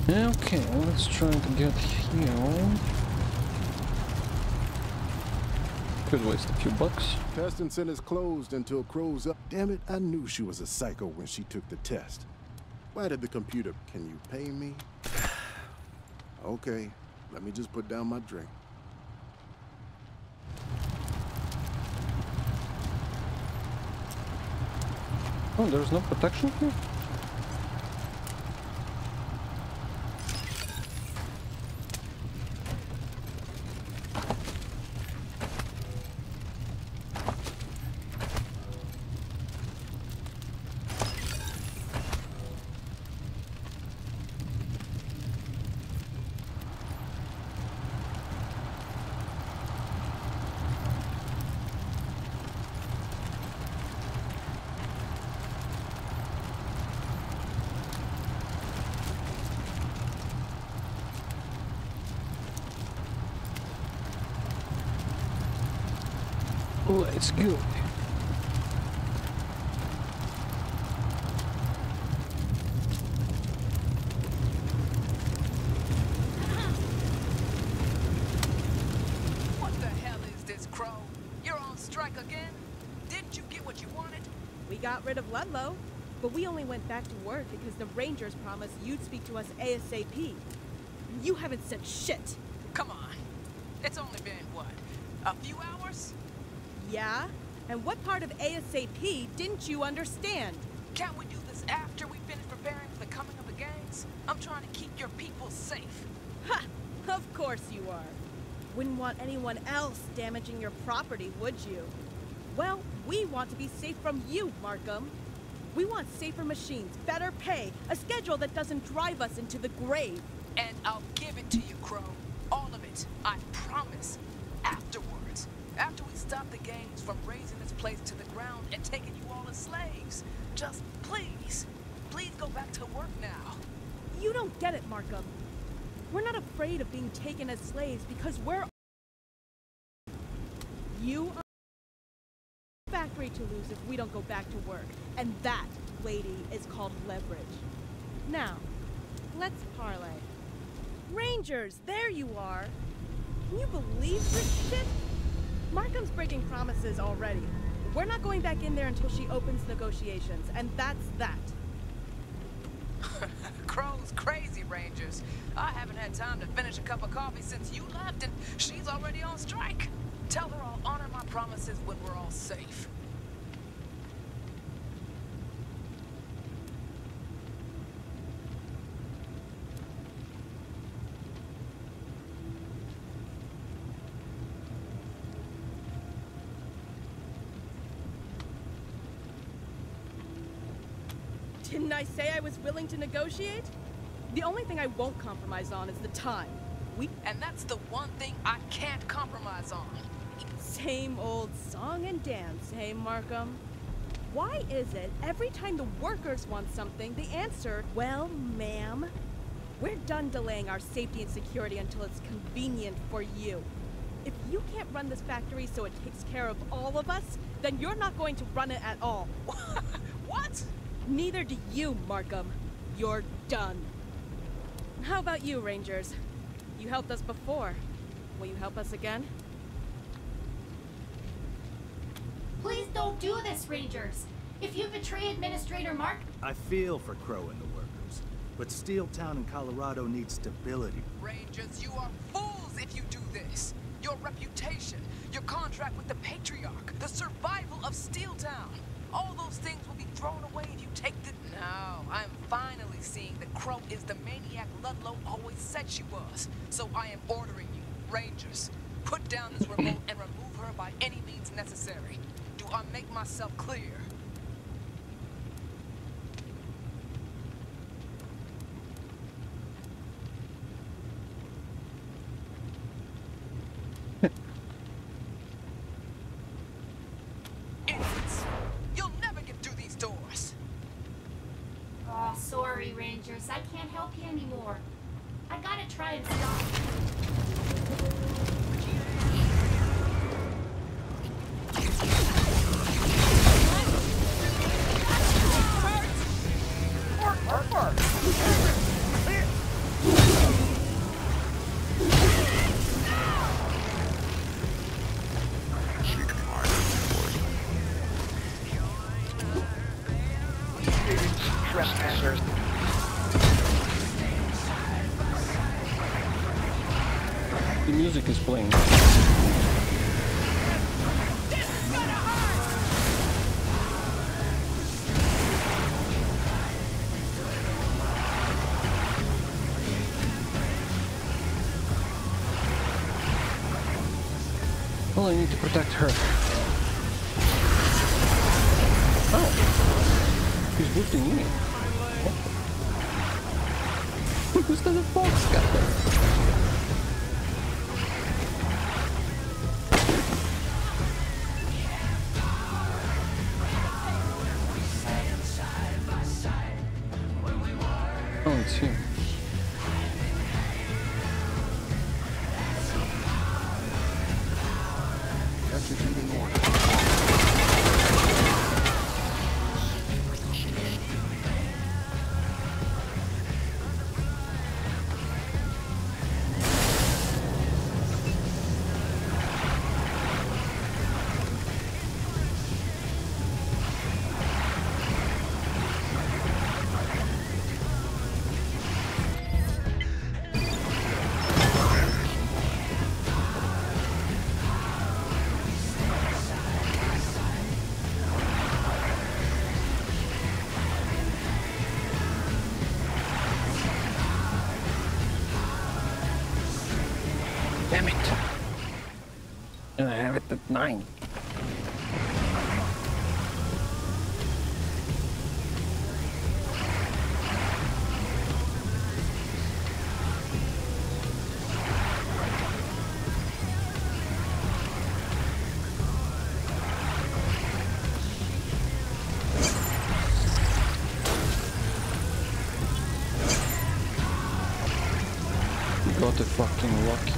Okay, let's try to get healed. Could waste a few bucks. Testing center's closed until Crow's up. Damn it, I knew she was a psycho when she took the test. Why did the computer? Can you pay me? Okay, let me just put down my drink. Oh, there's no protection here? Let's go. What the hell is this, Crow? You're on strike again? Didn't you get what you wanted? We got rid of Ludlow, but we only went back to work because the Rangers promised you'd speak to us ASAP. You haven't said shit. Come on. It's only been, what, a few hours? Yeah? And what part of ASAP didn't you understand? Can't we do this after we finish preparing for the coming of the gangs? I'm trying to keep your people safe. Ha! Of course you are. Wouldn't want anyone else damaging your property, would you? Well, we want to be safe from you, Markham. We want safer machines, better pay, a schedule that doesn't drive us into the grave. And I'll give it to you, Crow. All of it. I promise. Afterwards. After we stop the gangs from raising this place to the ground and taking you all as slaves. Just please. Please go back to work now. You don't get it, Markham. We're not afraid of being taken as slaves because we're... You are a factory to lose if we don't go back to work. And that, lady, is called leverage. Now, let's parlay. Rangers, there you are. Can you believe this shit? Markham's breaking promises already. We're not going back in there until she opens negotiations, and that's that. Crow's crazy, Rangers. I haven't had time to finish a cup of coffee since you left, and she's already on strike. Tell her I'll honor my promises when we're all safe. Didn't I say I was willing to negotiate? The only thing I won't compromise on is the time. And that's the one thing I can't compromise on. Same old song and dance, hey, Markham? Why is it every time the workers want something, they answer, well, ma'am, we're done delaying our safety and security until it's convenient for you. If you can't run this factory so it takes care of all of us, then you're not going to run it at all. What? Neither do you, Markham. You're done. How about you, Rangers? You helped us before. Will you help us again? Please don't do this, Rangers. If you betray Administrator Mark... I feel for Crow and the workers, but Steeltown and Colorado need stability. Rangers, you are fools if you do this. Your reputation, your contract with the Patriarch, the survival of Steeltown. All those things will be thrown away if you take the... Now, I'm finally seeing that Crow is the maniac Ludlow always said she was. So I am ordering you, Rangers, put down this remote and remove her by any means necessary. Do I make myself clear? Idiots! You'll never get through these doors. Oh, sorry, Rangers. I can't help you anymore. I gotta try and stop The music is playing. Well, I need to protect her. Oh! He's boosting me. Who's the fox got there? Oh, it's him. Executing order. Damn it! And I have it at 9. You got it fucking lucky.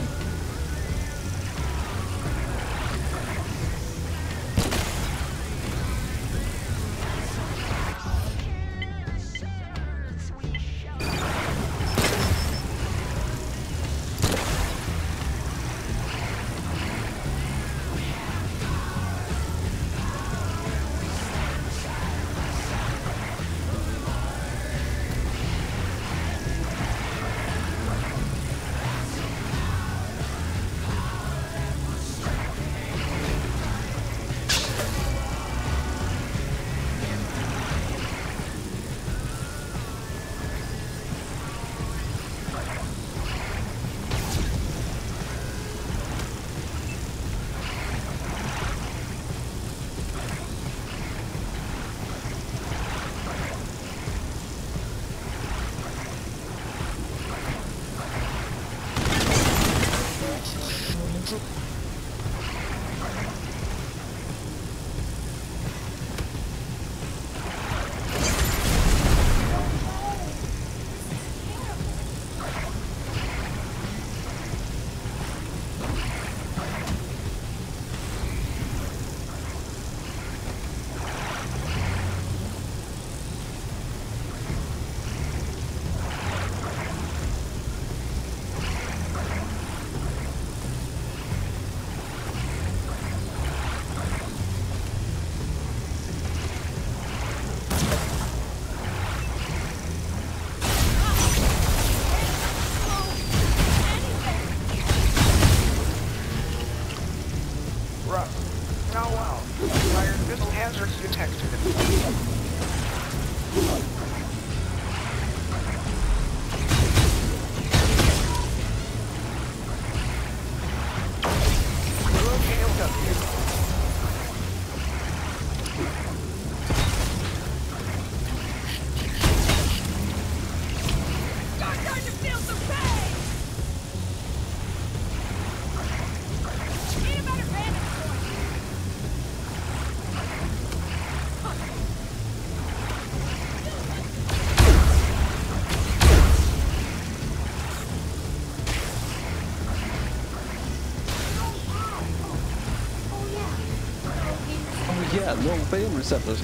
Yeah, no pain receptors.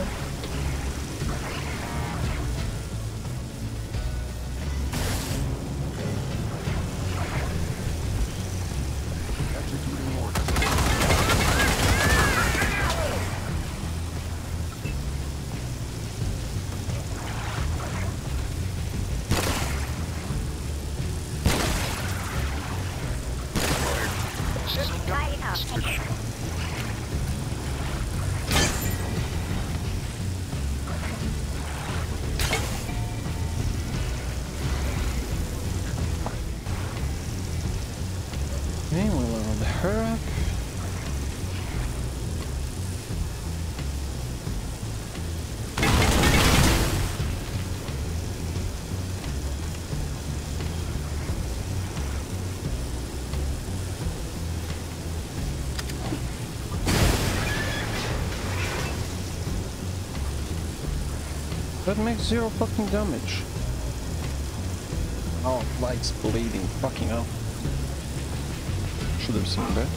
Executing order. bastard. Okay, we'll level the her up. That makes 0 fucking damage. Oh, light's bleeding. Fucking hell. Should have seen that.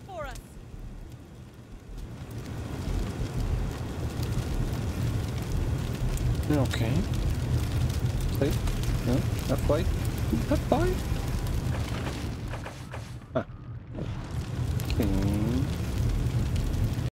for us. Okay. Wait. No, not quite. Not quite.